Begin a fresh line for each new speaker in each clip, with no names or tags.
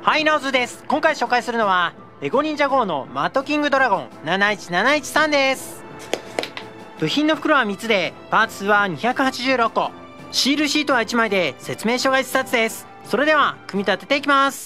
はい、ノーズです。今回紹介するのはレゴ忍者 GO のマッドキングドラゴン71713です。部品の袋は3つでパーツ数は286個、シールシートは1枚で説明書が1冊です。それでは組み立てていきます。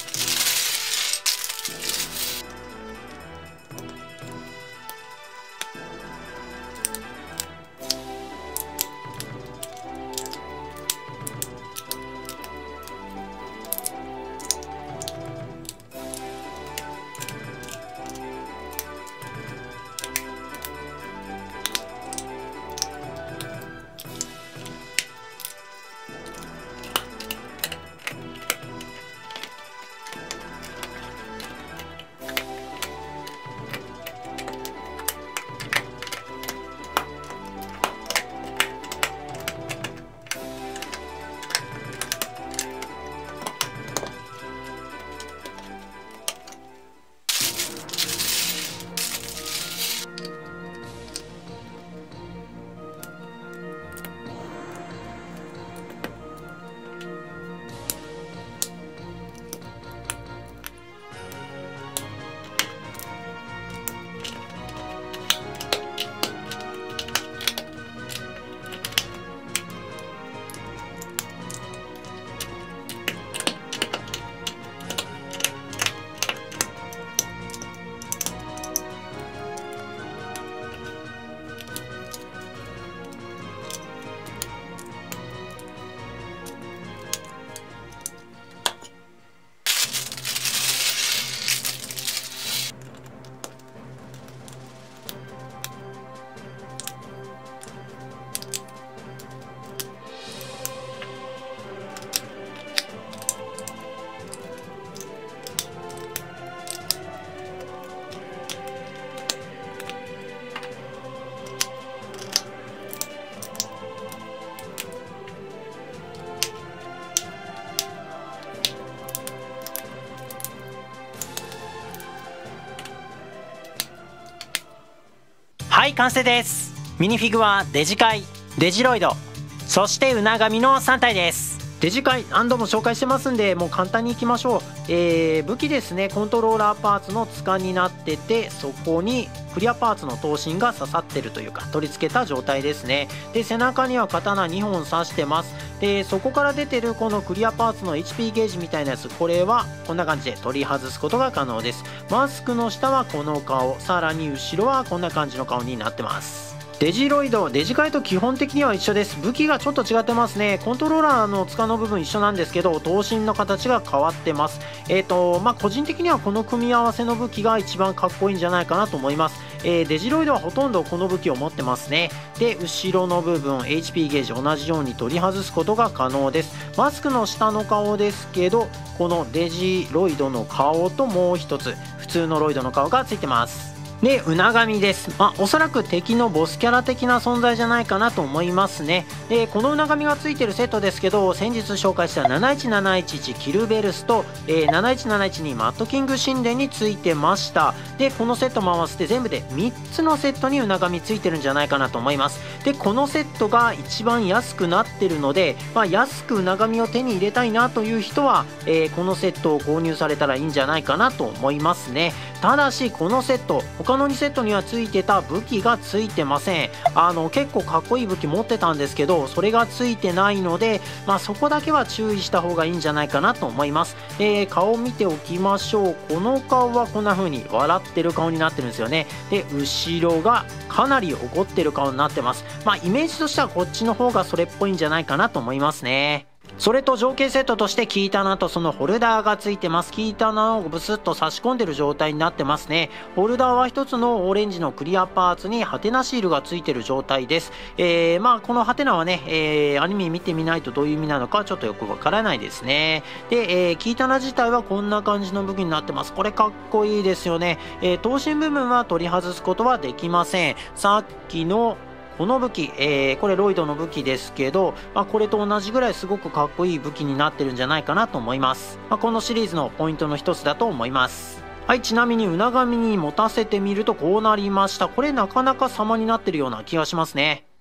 はい、完成です。ミニフィグはデジカイ、デジロイド、そしてウナガミの3体です。デジカイ何度も紹介してますんで、もう簡単にいきましょう。武器ですね、コントローラーパーツの柄になってて、そこにクリアパーツの刀身が刺さってるというか取り付けた状態ですね。で、背中には刀2本刺してます。で、そこから出てるこのクリアパーツの HP ゲージみたいなやつ、これはこんな感じで取り外すことが可能です。マスクの下はこの顔、さらに後ろはこんな感じの顔になってます。デジロイド、デジカイと基本的には一緒です。武器がちょっと違ってますね。コントローラーの柄の部分一緒なんですけど、刀身の形が変わってます。個人的にはこの組み合わせの武器が一番かっこいいんじゃないかなと思います。デジロイドはほとんどこの武器を持ってますね。で、後ろの部分 HP ゲージ同じように取り外すことが可能です。マスクの下の顔ですけど、このデジロイドの顔ともう一つ普通のロイドの顔がついてます。で、ウナガミです。おそらく敵のボスキャラ的な存在じゃないかなと思いますね。で、このウナガミがついてるセットですけど、先日紹介した71711キルベルスと、7171にマッドキング神殿についてました。で、このセットも合わせて全部で3つのセットにウナガミついてるんじゃないかなと思います。で、このセットが一番安くなってるので、安くウナガミを手に入れたいなという人は、このセットを購入されたらいいんじゃないかなと思いますね。ただし、このセット、他の2セットにはついてた武器がついてません。結構かっこいい武器持ってたんですけど、それがついてないので、そこだけは注意した方がいいんじゃないかなと思います。顔を見ておきましょう。この顔はこんな風に笑ってる顔になってるんですよね。で、後ろがかなり怒ってる顔になってます。イメージとしてはこっちの方がそれっぽいんじゃないかなと思いますね。それと条件セットとしてキータナとそのホルダーがついてます。キータナをブスッと差し込んでる状態になってますね。ホルダーは一つのオレンジのクリアパーツにハテナシールがついてる状態です。このハテナはね、アニメ見てみないとどういう意味なのかちょっとよくわからないですね。で、キータナ自体はこんな感じの武器になってます。これかっこいいですよね。刀身部分は取り外すことはできません。さっきのこの武器、これロイドの武器ですけど、これと同じぐらいすごくかっこいい武器になってるんじゃないかなと思います。このシリーズのポイントの一つだと思います。はい、ちなみにウナガミに持たせてみるとこうなりました。これなかなか様になってるような気がしますね。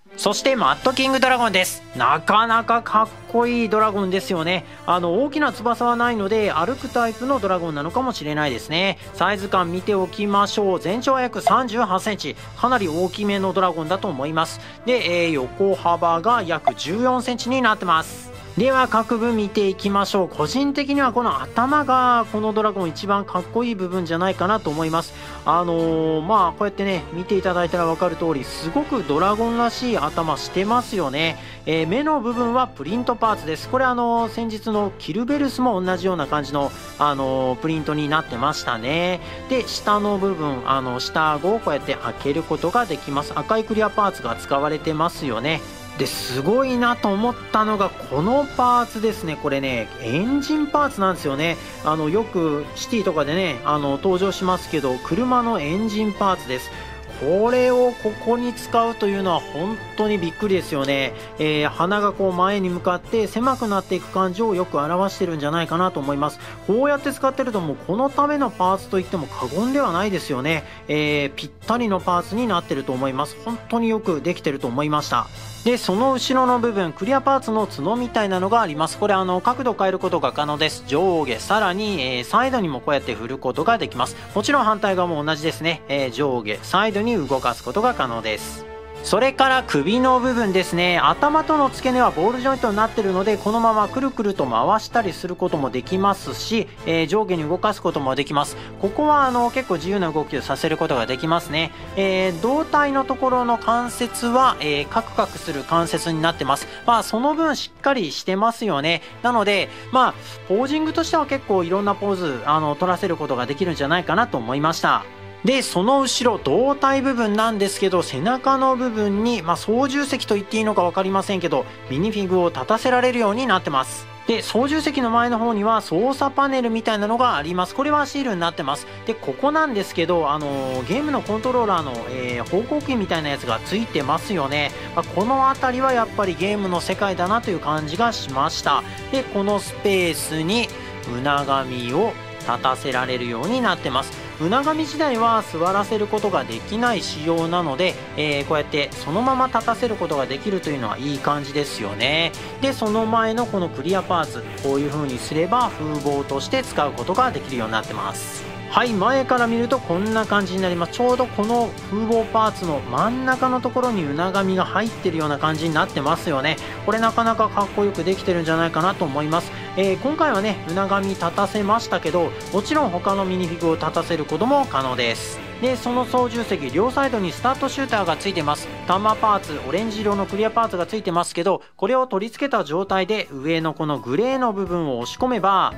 そしてマッドキングドラゴンです。なかなかかっこいいドラゴンですよね。大きな翼はないので歩くタイプのドラゴンなのかもしれないですね。サイズ感見ておきましょう。全長は約38センチ。かなり大きめのドラゴンだと思います。で、横幅が約14センチになってます。では各部見ていきましょう。個人的にはこの頭がこのドラゴン一番かっこいい部分じゃないかなと思います。こうやってね見ていただいたら分かる通りすごくドラゴンらしい頭してますよね。目の部分はプリントパーツです。これ先日のキルベルスも同じような感じのプリントになってましたね。で下の部分下顎をこうやって開けることができます。赤いクリアパーツが使われてますよね。ですごいなと思ったのがこのパーツですね。これねエンジンパーツなんですよね。よくシティとかでね登場しますけど車のエンジンパーツです。これをここに使うというのは本当にびっくりですよね。鼻がこう前に向かって狭くなっていく感じをよく表してるんじゃないかなと思います。こうやって使ってるともうこのためのパーツといっても過言ではないですよね。ぴったりのパーツになってると思います。本当によくできてると思いました。でその後ろの部分クリアパーツの角みたいなのがあります。これ角度変えることが可能です。上下さらに、サイドにもこうやって振ることができます。もちろん反対側も同じですね。上下サイドに動かすことが可能です。それから首の部分ですね。頭との付け根はボールジョイントになっているのでこのままくるくると回したりすることもできますし、上下に動かすこともできます。ここは結構自由な動きをさせることができますね。胴体のところの関節は、カクカクする関節になってます。その分しっかりしてますよね。なのでポージングとしては結構いろんなポーズ取らせることができるんじゃないかなと思いました。でその後ろ胴体部分なんですけど背中の部分に、操縦席と言っていいのか分かりませんけどミニフィグを立たせられるようになってます。で操縦席の前の方には操作パネルみたいなのがあります。これはシールになってます。でここなんですけどゲームのコントローラーの、方向キーみたいなやつがついてますよね。この辺りはやっぱりゲームの世界だなという感じがしました。でこのスペースに海神を立たせられるようになってます。海神自体は座らせることができない仕様なので、こうやってそのまま立たせることができるというのはいい感じですよね。でその前のこのクリアパーツこういう風にすれば風防として使うことができるようになってます。はい、前から見るとこんな感じになります。ちょうどこの風防パーツの真ん中のところに海神が入ってるような感じになってますよね。これなかなかかっこよくできてるんじゃないかなと思います。今回はね海神立たせましたけどもちろん他のミニフィグを立たせることも可能です。でその操縦席両サイドにスタートシューターがついてます。玉パーツオレンジ色のクリアパーツがついてますけどこれを取り付けた状態で上のこのグレーの部分を押し込めば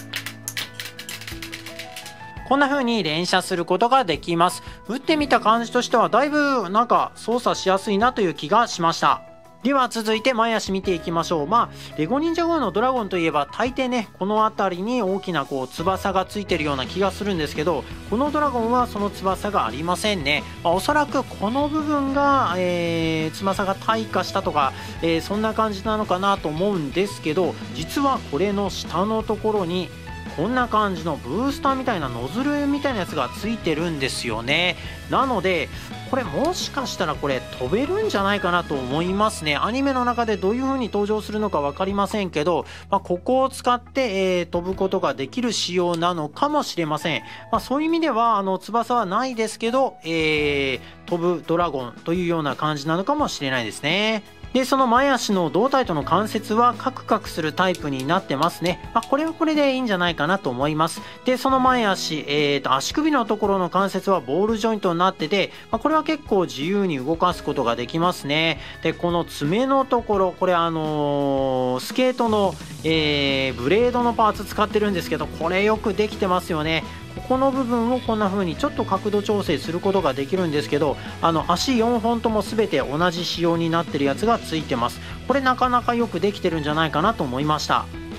こんな風に連射することができます。打ってみた感じとしてはだいぶなんか操作しやすいなという気がしました。では続いて前足見ていきましょう。レゴ忍者号のドラゴンといえば大抵ねこの辺りに大きな翼がついてるような気がするんですけどこのドラゴンはその翼がありませんね。おそらくこの部分が、翼が退化したとか、そんな感じなのかなと思うんですけど実はこれの下のところにこんな感じのブースターみたいなノズルみたいなやつがついてるんですよね。なのでこれもしかしたらこれ飛べるんじゃないかなと思いますね。アニメの中でどういう風に登場するのか分かりませんけど、ここを使って、飛ぶことができる仕様なのかもしれません。そういう意味では翼はないですけど、飛ぶドラゴンというような感じなのかもしれないですね。でその前足の胴体との関節はカクカクするタイプになってますね。これはこれでいいんじゃないかなと思います。でその前足、足首のところの関節はボールジョイントになってて、これは結構自由に動かすことができますね。でこの爪のところこれスケートの、ブレードのパーツ使ってるんですけどこれよくできてますよね。ここの部分をこんな風にちょっと角度調整することができるんですけど足4本とも全て同じ仕様になってるやつがついてます。これなかなかよくできてるんじゃないかなと思いました。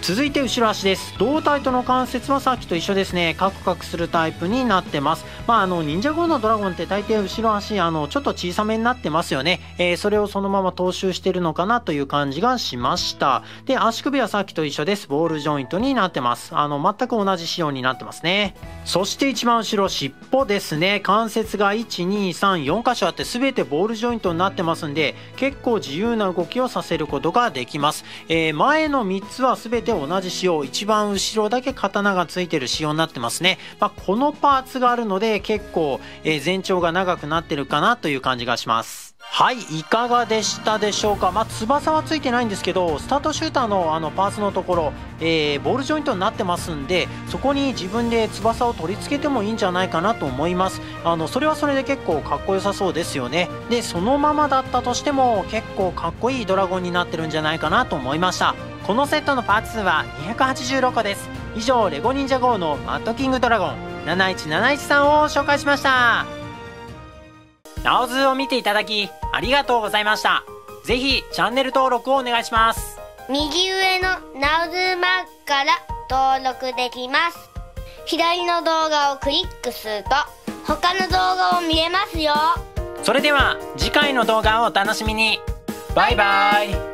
続いて後ろ足です。胴体との関節はさっきと一緒ですね。カクカクするタイプになってます。忍者号のドラゴンって大抵後ろ足ちょっと小さめになってますよね。それをそのまま踏襲してるのかなという感じがしました。で、足首はさっきと一緒です。ボールジョイントになってます。全く同じ仕様になってますね。そして一番後ろ、尻尾ですね。関節が1、2、3、4箇所あって全てボールジョイントになってますんで、結構自由な動きをさせることができます。前の3つは全て同じ仕様、一番後ろだけ刀がついてる仕様になってますね。このパーツがあるので結構、全長が長くなってるかなという感じがします。はい、いかがでしたでしょうか。翼はついてないんですけど、スタートシューターのパーツのところ、ボールジョイントになってますんで、そこに自分で翼を取り付けてもいいんじゃないかなと思います。それはそれで結構かっこよさそうですよね。で、そのままだったとしても結構かっこいいドラゴンになってるんじゃないかなと思いました。このセットのパーツ数は286個です。以上、レゴ忍者GOのマッドキングドラゴン71713を紹介しました。ナオズを見ていただきありがとうございました。ぜひチャンネル登録をお願いします。
右上のナオズマークから登録できます。左の動画をクリックすると他の動画を見れますよ。
それでは次回の動画をお楽しみに。バイバイ。